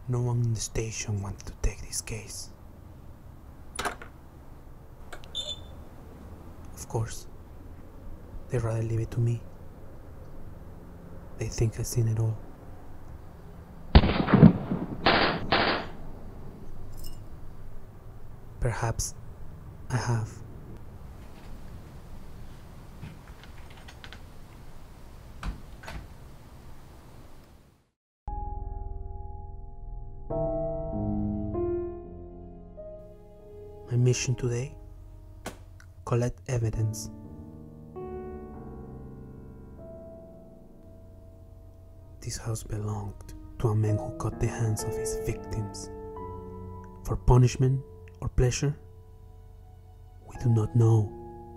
No one in the station wanted to take this case. Of course, they'd rather leave it to me. They think I've seen it all. Perhaps I have. My mission today: collect evidence. This house belonged to a man who cut the hands of his victims. For punishment or pleasure? We do not know.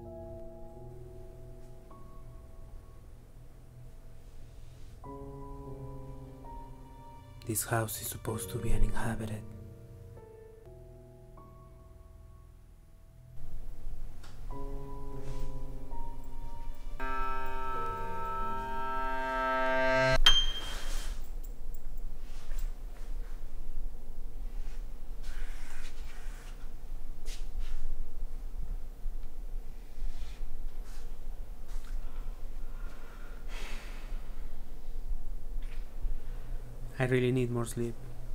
This house is supposed to be uninhabited. I really need more sleep.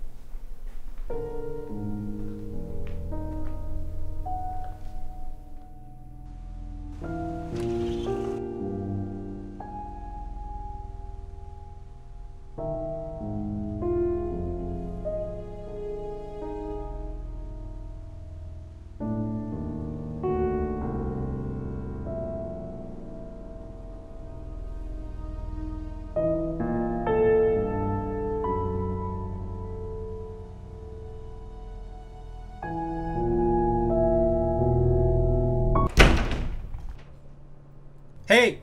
Hey!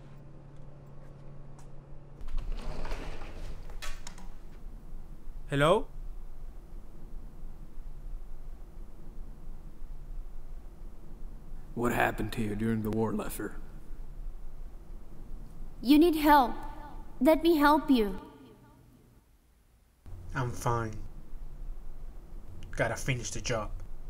Hello? What happened to you during the war, Leffer? You need help. Let me help you. I'm fine. Gotta finish the job.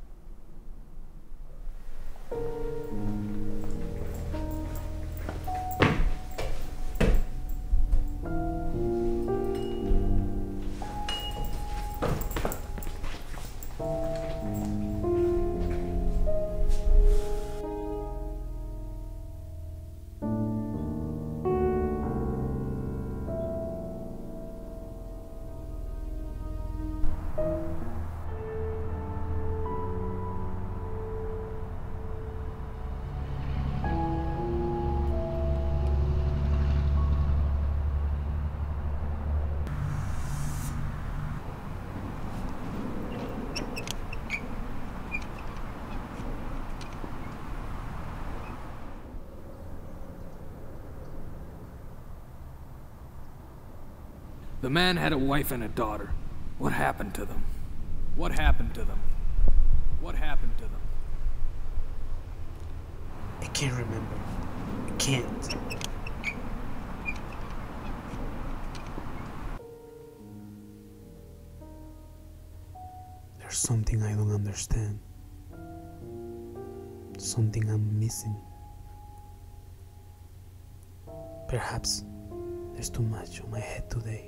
The man had a wife and a daughter. What happened to them? What happened to them? What happened to them? I can't remember. I can't. There's something I don't understand. Something I'm missing. Perhaps there's too much on my head today.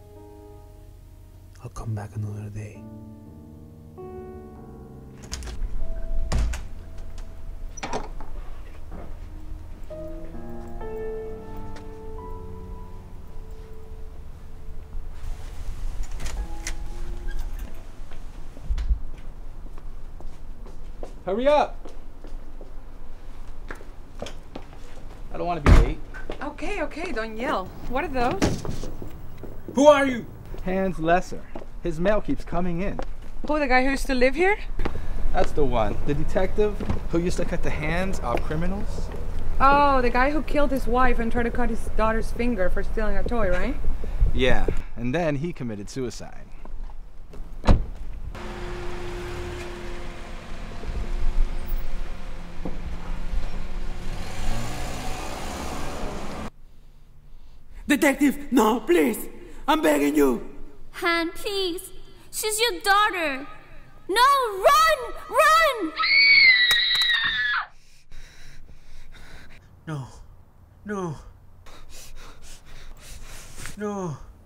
I'll come back another day. Hurry up! I don't want to be late. Okay, don't yell. What are those? Who are you? Hans Lesser. His mail keeps coming in. Who, the guy who used to live here? That's the one. The detective who used to cut the hands of criminals. Oh, the guy who killed his wife and tried to cut his daughter's finger for stealing a toy, right? Yeah, and then he committed suicide. Detective, no, please! I'm begging you! Han, please. She's your daughter. No, run! Run! No. No. No.